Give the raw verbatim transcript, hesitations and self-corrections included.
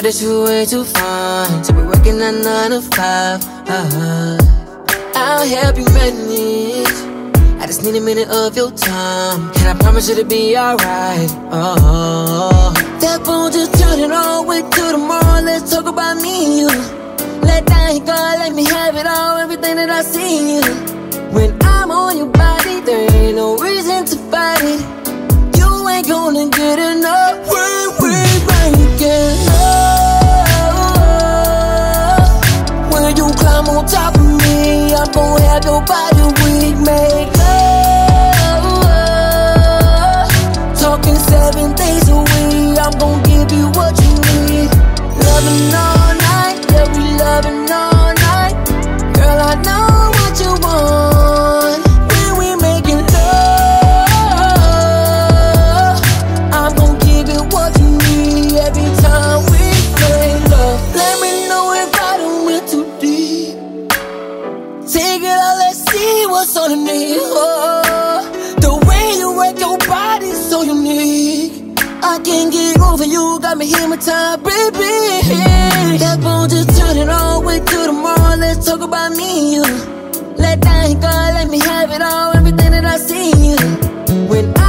Said that you way too fine to be working at nine to five. uh-huh. I'll help you manage. I just need a minute of your time, and I promise you to be alright. Oh, that phone just turn it on. Wait till tomorrow, let's talk about me and you. Let down your guard, let me have it all, everything that I see in you. When I'm on your body, there ain't no reason to fight it. You ain't gonna get enough. Wait, wait, when you get love. When you climb on top of me, I'm gonna have your body weak, make love. Talking seven days a week, I'm gonna give you what you need. Loving all night, yeah, we loving all night. Girl, I know what you want. When we making love, I'm gonna give you what you need every time we make love. Let me know if I done went too deep. Take it out, let's see what's underneath. Oh, the way you work your body's so unique. I can't get over you, got me hypnotized, baby. That phone just turn it on. Wait till tomorrow, let's talk about me and you. Let down your guard, let me have it all, everything that I see in you. When